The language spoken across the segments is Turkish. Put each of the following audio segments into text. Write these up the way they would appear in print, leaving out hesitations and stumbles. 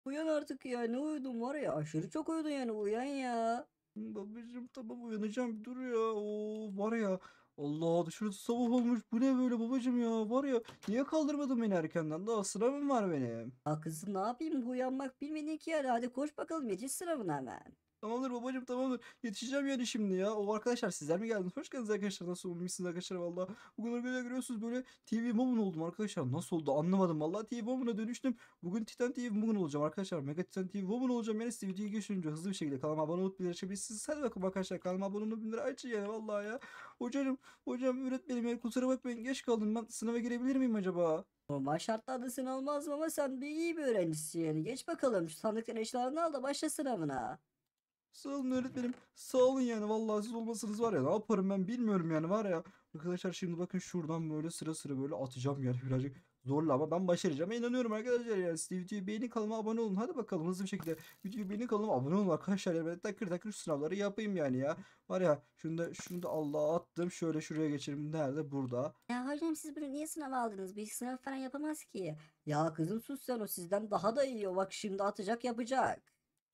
Uyan artık ya, ne uyudun var ya, aşırı çok uyudun yani, uyan ya. Babacım tamam uyanacağım bir dur ya. Oo var ya. Allah dışarısı sabah olmuş. Bu ne böyle babacım ya? Var ya niye kaldırmadın beni erkenden? Daha sınavım var benim. Ya kızım, ne yapayım, uyanmak bilmedin ki yani, hadi koş bakalım, yetiş sınavına hemen. Tamamdır babacım tamamdır. Yetişeceğim yani şimdi ya. O arkadaşlar sizler mi geldiniz? Hoş geldiniz arkadaşlar. Nasıl olmuşsunuz arkadaşlar valla. Bugün arkadaşlar görüyorsunuz böyle TV Woman oldum arkadaşlar. Nasıl oldu anlamadım valla. TV Woman'a dönüştüm. Bugün Titan TV Woman olacağım arkadaşlar. Mega Titan TV Woman olacağım. Yani size videoyu geçirince hızlı bir şekilde kanalıma abone olup bildirim açabilirsiniz. Hadi bakalım arkadaşlar kanalıma abone olup bildirim açın yani valla ya. Hocam öğretmenim yani kusura bakmayın geç kaldım. Ben sınava girebilir miyim acaba? Normal şartlarda sınav olmaz mı, ama sen bir iyi bir öğrencisin yani. Geç bakalım, şu sandıktan eşyalarını al da başla sınavına. Sağ olun öğretmenim. Sağ olun yani vallahi siz olmasanız var ya ne yaparım ben bilmiyorum yani var ya. Arkadaşlar şimdi bakın şuradan böyle sıra sıra böyle atacağım yani birazcık zorla ama ben başaracağım. İnanıyorum arkadaşlar yani. Siz de videoyu beğenin kanalıma abone olun. Hadi bakalım hızlı bir şekilde videoyu beğenin kanalıma abone olun arkadaşlar. Yani ben takır takır şu sınavları yapayım yani ya. Var ya şunu da Allah attım. Şöyle şuraya geçelim. Nerede? Burada. Ya hocam, siz bunu niye sınav aldınız? Bir sınav falan yapamaz ki. Ya kızım sus sen, o sizden daha da iyi o, bak şimdi atacak yapacak.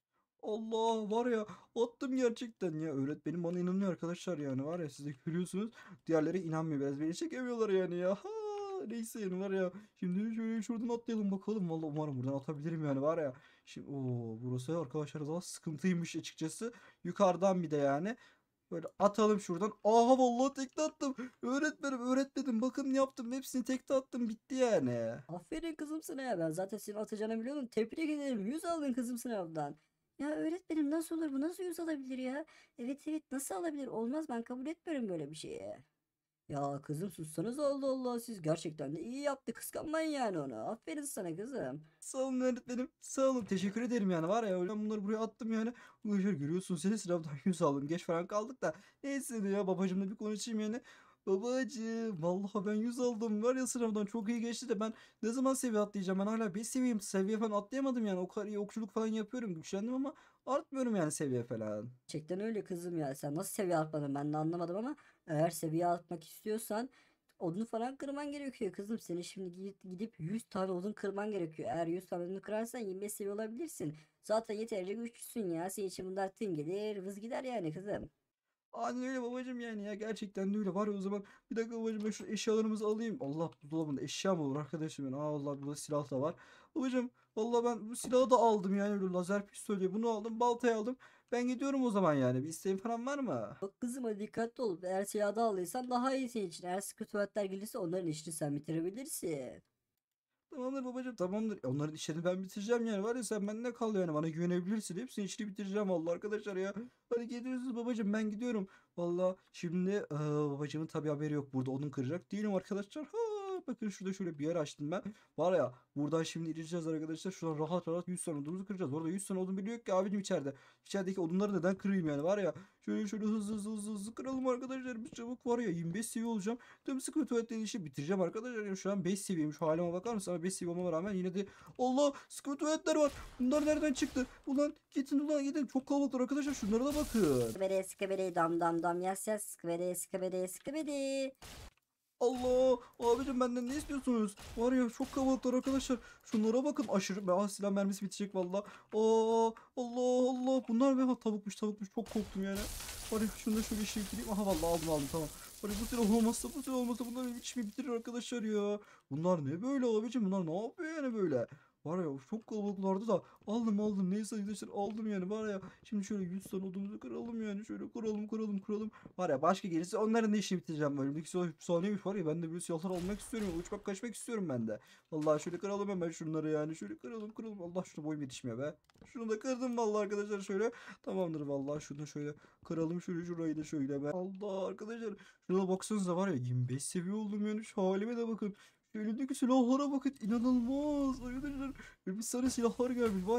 Allah var ya attım gerçekten ya öğretmenim bana inanıyor arkadaşlar yani var ya siz de görüyorsunuz diğerleri inanmıyor biraz beni çekemiyorlar yani ya ha, neyse yani var ya şimdi şöyle şuradan atlayalım bakalım vallahi umarım buradan atabilirim yani var ya şimdi o burası arkadaşlar daha sıkıntıymış açıkçası yukarıdan bir de yani böyle atalım şuradan aha vallahi tekte attım öğretmenim bakın yaptım hepsini tekte attım bitti yani. Aferin kızım sana ya, ben zaten senin atacağını biliyordum. Tebrik ederim, 100 aldın kızım sınavdan. Ya öğretmenim, nasıl olur bu, nasıl 100 alabilir ya? Evet evet, nasıl alabilir, olmaz, ben kabul etmiyorum böyle bir şeye. Ya kızım sussanız, Allah Allah, siz gerçekten de iyi yaptı, kıskanmayın yani onu. Aferin sana kızım. Sağ olun öğretmenim. Sağ olun. Teşekkür ederim yani. Var ya ben bunları buraya attım yani. Arkadaşlar görüyorsun seni sınavdan 100 aldım. Geç falan kaldık da. Neyse ya babacımla bir konuşayım yani. Babacım vallahi ben 100 aldım. Var ya sınavdan çok iyi geçti de ben ne zaman seviye atlayacağım? Ben hala bir seviyeyim. Seviye falan atlayamadım yani. O kadar iyi okçuluk falan yapıyorum. Güçlendim ama artmıyorum yani seviye falan. Gerçekten öyle kızım ya, sen nasıl seviye atmadın ben de anlamadım, ama eğer seviye atmak istiyorsan odun falan kırman gerekiyor kızım. Senin şimdi gidip 100 tane odun kırman gerekiyor. Eğer 100 tane odun kırarsan 25 seviye olabilirsin. Zaten yeterince güçlüsün ya. Senin için bunlar tın gelir vız gider yani kızım. Aynen öyle babacım yani ya gerçekten de öyle var ya o zaman bir dakika babacım ben şu eşyalarımızı alayım. Allah buzdolabında eşya mı olur arkadaşım benim? Aa Allah burada silah da var. Babacım vallahi ben bu silahı da aldım yani böyle lazer pistolü bunu aldım baltayı aldım. Ben gidiyorum o zaman yani bir isteğin falan var mı? Bak kızım, hadi dikkatli ol. Eğer silahda aldıysan daha iyi senin için. Eğer sıkı tuvaletler gelirse onların işini sen bitirebilirsin. Tamamdır babacım tamamdır. Onların işlerini ben bitireceğim yani var ya sen bende kal yani bana güvenebilirsin. Hepsini işini bitireceğim vallahi arkadaşlar ya. Hadi gidiyorsunuz babacım ben gidiyorum. Vallahi şimdi babacımın tabii haberi yok burada odun kıracak değilim arkadaşlar. Ha, bakın şurada şöyle bir yer açtım ben. Var ya buradan şimdi ineceğiz arkadaşlar. Şuradan rahat rahat 100 tane odunumuzu kıracağız. Orada 100 tane odun biliyor ki abicim içeride. İçerideki odunları neden kırayım yani var ya. Şöyle hızlı kıralım arkadaşlar. Biz çabuk var ya 25 seviye olacağım. Tüm sıkı tuvaletlerin işi bitireceğim arkadaşlar. Yani şu an 5 seviyeyim. Şu halime bakar mısın? Ama 5 seviye olmama rağmen yine de Allah sıkı tuvaletler var. Bunlar nereden çıktı? Ulan gidin. Çok kalabalıklar arkadaşlar. Şunlara da bakın. Sıkıbere sıkıbere dam dam dam yas yas, sıkıbere sıkıbere sıkıbere. Allah abicim benden ne istiyorsunuz? Var ya çok kalabalıklar arkadaşlar. Şunlara bakın aşırı. Silah mermisi bitecek valla. Aa Allah. Bunlar ne? Ha, tavukmuş. Çok korktum yani. Var ya şunu da şöyle işe bitireyim. Aha vallahi aldım tamam. Var ya bu silah olmazsa bunlar benim işimi bitirir arkadaşlar ya. Bunlar ne böyle abicim? Bunlar ne yapıyor yani böyle? Var ya çok kalabalıklardı da aldım neyse arkadaşlar aldım yani var ya şimdi şöyle 100 tane odumuzu kıralım yani şöyle kıralım. Var ya başka gelirse onların da işini bitireceğim. Önümdeki saniyeymiş var ya ben de böyle silahlar almak istiyorum. Uçmak kaçmak istiyorum ben de. Vallahi şöyle kıralım hemen şunları yani. Şöyle kıralım. Allah şuna boyum yetişmiyor be. Şunu da kırdım vallahi arkadaşlar şöyle. Tamamdır vallahi şunu da şöyle kıralım şöyle şurayı da şöyle be. Allah arkadaşlar şuna baksanıza var ya 25 seviye oldum yani şu halime de bakın. Şu elimdeki silahlara bakın inanılmaz arkadaşlar. Bir sarı silahlar gelmiş var ya.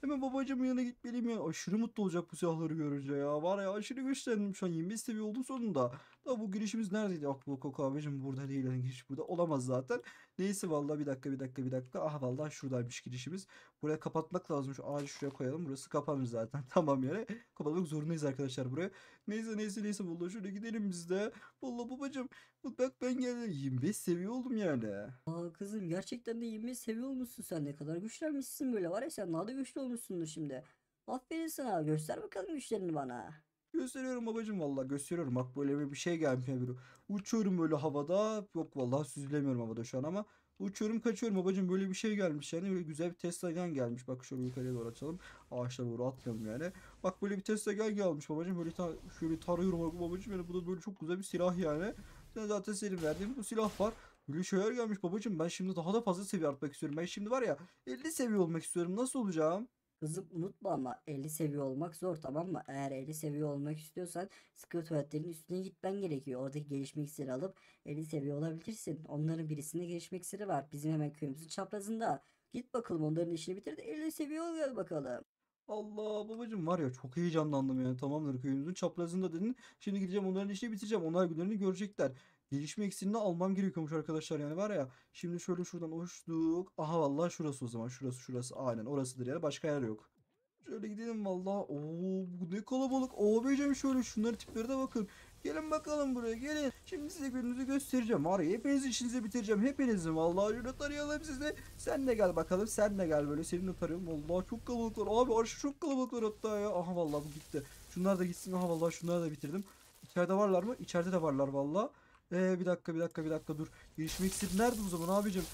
Hemen babacığımın yanına gitmeliyim ya. Aşırı mutlu olacak bu silahları görünce ya. Var ya aşırı güçlendim şu an 25 seviye oldum sonunda. Da bu girişimiz neredeydi? Ah bu Koko abicim burada değil. Yani giriş burada olamaz zaten. Neyse vallahi bir dakika. Ah vallahi şuradaymış girişimiz. Buraya kapatmak lazım. Şu ağacı şuraya koyalım. Burası kapanır zaten. Tamam yani. Kapatmak zorundayız arkadaşlar buraya. Neyse. Vallahi şöyle gidelim biz de. Vallahi babacığım. Bak ben geldim. 25 seviye oldum yani. Aa kızım, gerçekten de 20 seviye olmuşsun sen. Ne kadar güçlenmişsin böyle, var ya, sen daha da güçlü olmuşsundur şimdi. Aferin sana, göster bakalım güçlerini bana. Gösteriyorum babacığım vallahi gösteriyorum. Bak böyle bir şey gelmiş ya böyle. Uçuyorum böyle havada. Yok vallahi süzülemiyorum havada şu an ama. Uçuyorum kaçıyorum babacığım böyle bir şey gelmiş yani. Böyle güzel bir Tesla'dan gelmiş. Bak şöyle yukarıya doğru açalım. Ağaçlara doğru atlayalım yani. Bak böyle bir Tesla gelmiş babacığım. Böyle şöyle tarıyorum bak babacığım. Yani bu da böyle çok güzel bir silah yani. Sen zaten senin verdiğin bu silah var. Böyle şeyler gelmiş babacığım. Ben şimdi daha da fazla seviye artmak istiyorum. Ben şimdi var ya 50 seviye olmak istiyorum. Nasıl olacağım? Kızım unutma, ama 50 seviye olmak zor, tamam mı? Eğer 50 seviye olmak istiyorsan sıkı tuvaletlerin üstüne gitmen gerekiyor. Oradaki gelişme iksiri alıp 50 seviye olabilirsin. Onların birisinde gelişme iksiri var. Bizim hemen köyümüzün çaprazında. Git bakalım, onların işini bitir de 50 seviye ol, gel bakalım. Allah babacım var ya çok heyecanlandım yani. Tamamdır köyümüzün çaprazında dedin. Şimdi gideceğim onların işini bitireceğim. Onlar günlerini görecekler. Gelişme eksiğini almam gerekiyormuş arkadaşlar yani var ya. Şimdi şöyle şuradan uçtuk. Aha vallahi şurası o zaman. Şurası. Aynen orasıdır yani. Başka yer yok. Şöyle gidelim vallahi. Oo bu ne kalabalık. Abicim şöyle şunların tipleri de bakın. Gelin bakalım buraya gelin. Şimdi size gününüzü göstereceğim. Var ya hepiniz işinizi bitireceğim. Hepinizin vallahi şöyle tarayalım sizi. Sen de gel bakalım. Sen de gel böyle. Seni de tarayalım. Vallahi çok kalabalıklar. Abi aşırı çok kalabalıklar hatta ya. Aha vallahi bu gitti. Şunlar da gitsin. Aha vallahi şunları da bitirdim. İçeride varlar mı? İçeride de varlar vallahi. Bir dakika dur. Gelişmek istedi. Nerede o zaman abicim?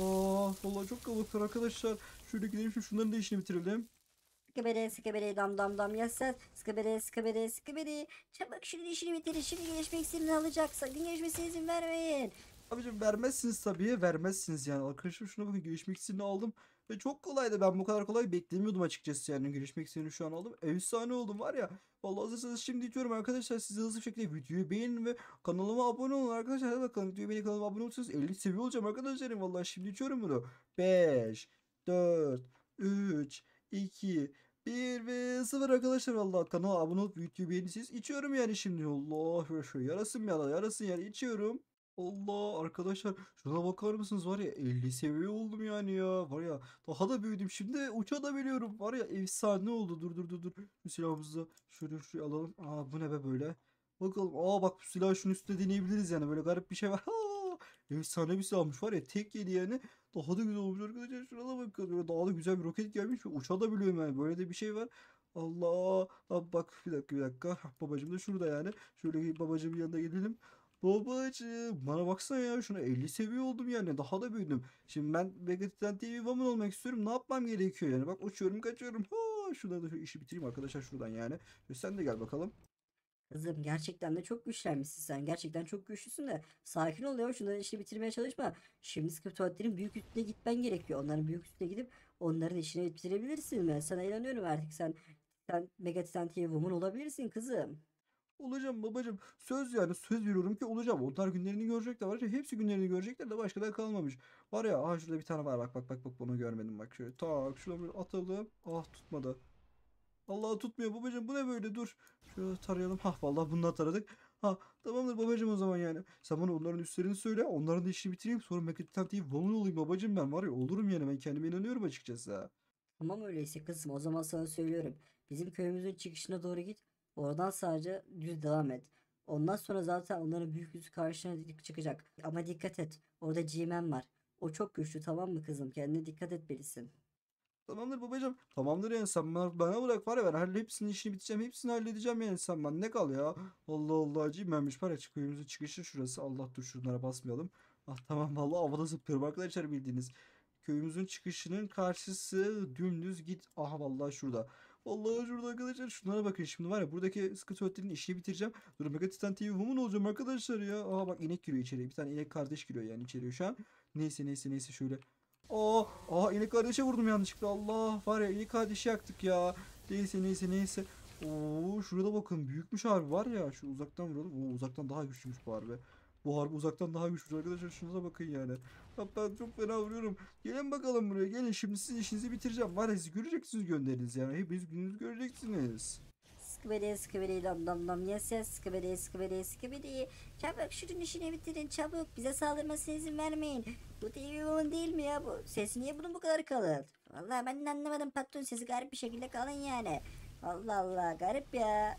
Aa vallahi çok kalabalıklar arkadaşlar. Şöyle gidelim şunların da işini bitirelim. Sıkıbere sıkıbere dam dam dam yasas. Sıkıbere. Çabuk şunun işini bitirin. Şimdi gelişme iksirini alacak. Sakın gelişmesine izin vermeyin. Abicim vermezsiniz tabii vermezsiniz yani. Arkadaşlar şuna bakın gelişmek iksirini aldım. Ve çok kolaydı ben bu kadar kolay beklemiyordum açıkçası yani gelişmek iksirini şu an aldım. Efsane oldum var ya. Vallahi hazırsanız şimdi diyorum arkadaşlar size hızlı bir şekilde videoyu beğenin ve kanalıma abone olun arkadaşlar. Hadi bakalım videoyu beğenip kanalıma abone olursanız 50 seviye olacağım arkadaşlarım. Vallahi şimdi içiyorum bunu. 5, 4, 3, 2, 1 ve 0 arkadaşlar vallahi kanala abone olup videoyu beğenirseniz içiyorum yani şimdi. Allah şöyle yarasın ya yarasın yani içiyorum. Allah arkadaşlar şuna bakar mısınız var ya 50 seviye oldum yani ya var ya daha da büyüdüm şimdi uçabiliyorum var ya efsane oldu dur bu silahımızı da şöyle şuraya alalım bu ne be böyle bakalım bak bu silahı şunun üstüne deneyebiliriz yani böyle garip bir şey var efsane bir silahmış var ya tek yedi yani daha da güzel olmuş arkadaşlar şuna da bakın böyle daha da güzel bir roket gelmiş ve uçabiliyorum yani böyle de bir şey var. Allah bak bir dakika. Babacım da şurada yani şöyle babacımın yanına gidelim. Babacığım bana baksana ya şuna 50 seviye oldum yani daha da büyüdüm. Şimdi ben Vegetarian TV Woman olmak istiyorum. Ne yapmam gerekiyor yani? Bak uçuyorum kaçıyorum. Şurada da şu işi bitireyim arkadaşlar şuradan yani. Sen de gel bakalım. Kızım, gerçekten de çok güçlenmişsin sen. Gerçekten çok güçlüsün de. Sakin ol ya. Şunların işini bitirmeye çalışma. Şimdi sıkı tuvaletlerin büyük üstüne gitmen gerekiyor. Onların büyük üstüne gidip onların işini bitirebilirsin. Ben sana inanıyorum artık. Sen Mega Titan TV Woman olabilirsin kızım. Olacağım babacığım. Söz yani söz veriyorum ki olacağım. Onlar günlerini görecekler var ya hepsi günlerini görecekler de başka da kalmamış. Var ya şurada bir tane var bak bunu görmedim bak şöyle tak şuna böyle atalım. Tutmadı. Allah tutmuyor babacığım bu ne böyle dur. Şöyle tarayalım. Vallahi bununla taradık. Tamamdır babacığım o zaman yani. Sen bana onların üstlerini söyle. Onların da işini bitireyim. Sonra Megaten TV Woman olayım babacığım ben var ya olurum yani ben kendime inanıyorum açıkçası. Tamam öyleyse kızım. O zaman sana söylüyorum. Bizim köyümüzün çıkışına doğru git. Oradan sadece düz devam et. Ondan sonra zaten onların büyük yüzü karşına çıkacak. Ama dikkat et. Orada G-Man var. O çok güçlü, tamam mı kızım? Kendine dikkat etmelisin. Tamamdır babacığım. Tamamdır yani sen bana bırak var ya ben hepsinin işini biteceğim. Hepsini halledeceğim yani sen bana ne kal ya. Allah Allah acıyım benmiş var ya köyümüzün çıkışı şurası. Allah dur şunlara basmayalım. Tamam vallahi havada zıplıyorum arkadaşlar bildiğiniz. Köyümüzün çıkışının karşısı dümdüz git. Vallahi şurada. Vallahi şurada arkadaşlar şunlara bakın şimdi var ya buradaki sıkı tuvaletlerin işini bitireceğim. Dur Mega Titan TV Woman olacağım arkadaşlar ya. Bak inek giriyor içeriye. Bir tane inek kardeş giriyor yani içeriye şu an. Neyse şöyle. İnek kardeşe vurdum yanlışlıkla. Allah var ya inek kardeşi yaktık ya. Neyse. Şurada bakın büyükmüş harbi var ya. Şu uzaktan vuralım. Uzaktan daha güçlüymüş bu harbi. Bu harbi uzaktan daha güçlü arkadaşlar. Şuna bakın yani. Ya ben çok fena vuruyorum. Gelin bakalım buraya. Gelin şimdi sizin işinizi bitireceğim. Var ya siz göreceksiniz gönderiniz yani. Hepiniz gününüzü göreceksiniz. Skibidi skibidi dom dom dom yes yes skibidi skibidi skibidi. Çabuk şunun işini bitirin çabuk. Bize saldırmasına izin vermeyin. Bu TV Woman değil mi ya bu? Sesi niye bunun bu kadar kalın? Vallahi ben de anlamadım patron, sesi garip bir şekilde kalın yani. Allah Allah, garip ya.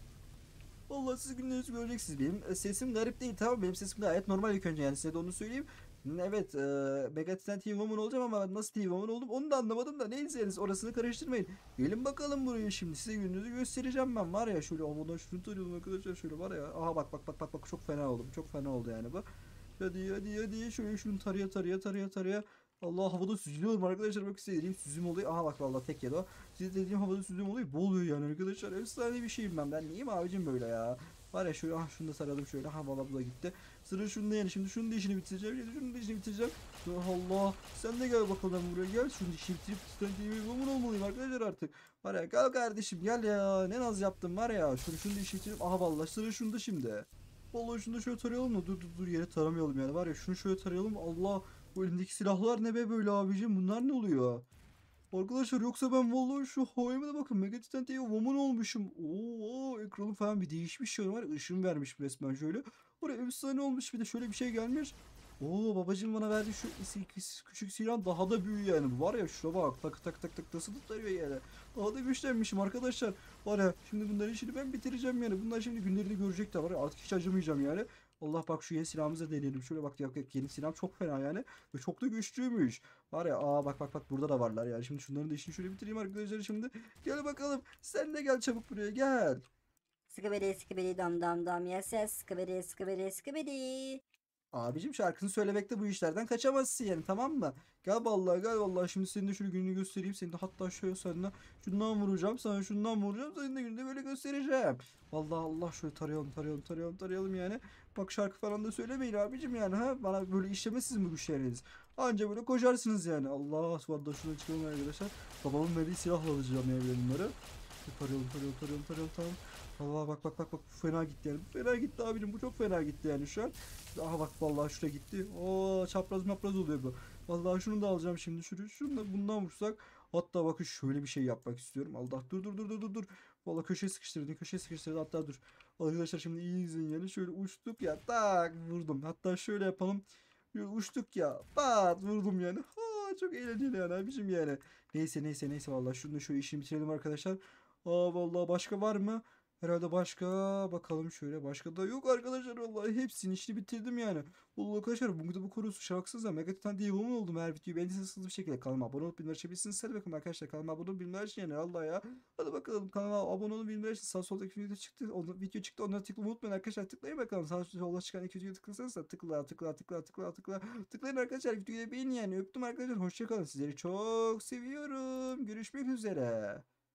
Vallahi siz günlerinizi göreceksiniz. Benim sesim garip değil, tamam, benim sesim gayet normal ilk önce, yani size de onu söyleyeyim. Evet, Mega Titan TV Woman olacağım ama ben nasıl TV Woman oldum onu da anlamadım da, neyse yani orasını karıştırmayın. Gelin bakalım buraya, şimdi size gününüzü göstereceğim ben, var ya şöyle havadan şunu tarıyorum arkadaşlar, şöyle var ya, aha bak bak bak bak bak, çok fena oldum, çok fena oldu yani bu. Hadi hadi hadi, şöyle şunu taraya taraya taraya taraya. Allah, havada süzülüyorum arkadaşlar, bak size dediğim süzüm oluyor. Aha bak vallahi tek yedi o. Size dediğim havada süzüm oluyor, bol oluyor yani arkadaşlar. Efsane bir şeyim ben neyim abicim böyle ya. Var ya şöyle, ah şunu da taradım şöyle, ha valla bu da gitti. Sıra şunda yani, şimdi şunun da işini bitireceğim. Şimdi şunun da işini bitireceğim. Allah, sen de gel bakalım buraya, gel. Şunun işini bitirip Titan TV Woman olmalıyım arkadaşlar artık. Var ya, gel kardeşim gel ya. Ne naz yaptım var ya. Şunu da işini bitirip, aha vallahi sıra şunda şimdi. Vallahi şunu da şöyle tarayalım mı? Dur yere taramayalım yani, var ya şunu şöyle tarayalım. Allah, bu elimdeki silahlar ne be böyle abicim, bunlar ne oluyor? Arkadaşlar yoksa ben vallahi şu havayıma da bakın, Mega Titan TV Woman olmuşum. Oo, ekranı falan bir değişmiş şöyle, var ya, ışın vermiş resmen şöyle. Oraya efsane olmuş, bir de şöyle bir şey gelmiş. Oo, babacığım bana verdi şu küçük silah daha da büyüyor yani. Bu var ya, şuna bak, tak tak tak tak nasıl tutarıyor yani. Daha da güçlenmişim arkadaşlar. Var ya, şimdi bunların işini ben bitireceğim yani. Bunlar şimdi günlerini görecekler, var ya, artık hiç acımayacağım yani. Allah, bak şu yeni silahımıza deneyelim. Şöyle bak ya, yeni silahım çok fena yani. Ve çok da güçlüymüş. Var ya, aa bak bak bak, burada da varlar yani. Şimdi şunların da işini şöyle bitireyim arkadaşlar şimdi. Gel bakalım. Sen de gel çabuk buraya, gel. Skibidi skibidi dom dom dom yes yes skibidi skibidi skibidi. Abicim, şarkısını söylemekte bu işlerden kaçamazsın yani, tamam mı? Gel vallahi, gel vallahi, şimdi senin de şöyle gününü göstereyim. Seni de hatta şöyle, sana şundan vuracağım, sana şundan vuracağım, senin de gününü de böyle göstereceğim. Vallahi Allah, şöyle tarayalım tarayalım tarayalım tarayalım yani. Bak, şarkı falan da söylemeyin abicim yani, ha, bana böyle işlemezsiniz mi güçleriniz? Anca böyle koşarsınız yani. Allah, vallahi şuna çıkalım arkadaşlar. Babamın verdiği silahla alacağım yani ben bunları. Tarayalım tarayalım tarayalım tarayalım, tamam. Allah, bak bak bak bak, bu fena gitti yani. Bu fena gitti abicim, bu çok fena gitti yani şu an. Aha bak vallahi şuraya gitti. Oo, çapraz mapraz oluyor bu. Vallahi şunu da alacağım şimdi. Şunu da bundan vursak. Hatta bakın, şöyle bir şey yapmak istiyorum. Allah, dur. Vallahi köşeye sıkıştırdı, köşeye sıkıştırdı, hatta dur. Arkadaşlar şimdi iyi izleyin yani. Şöyle uçtuk ya, tak vurdum. Hatta şöyle yapalım. Şöyle uçtuk ya, pat vurdum yani. Ha, çok eğlenceli yani abicim yani. Neyse vallahi şunu da şöyle işini bitirelim arkadaşlar. Aa, vallahi başka var mı? Herhalde başka, bakalım şöyle, başka da yok arkadaşlar, vallahi hepsini işini bitirdim yani. Vallahi arkadaşlar, bu konusu şarkısız Mega Titan diye woman oldum. Her videoyu beğendiyseniz hızlı bir şekilde kanalıma abone olup bildirimleri açabilirsiniz. Hadi bakalım arkadaşlar, kanalıma abone olup bildirimleri açın yani, Allah ya. Hadi bakalım, kanalıma abone olup bildirimleri açın. Sağ soldaki video çıktı, onları tıklamayı unutmayın arkadaşlar, tıklayın bakalım. Sağ solda çıkan iki videoyu tıklasanız da tıklayın arkadaşlar, videoyu beğenin yani. Öptüm arkadaşlar, hoşça kalın, sizleri çok seviyorum, görüşmek üzere.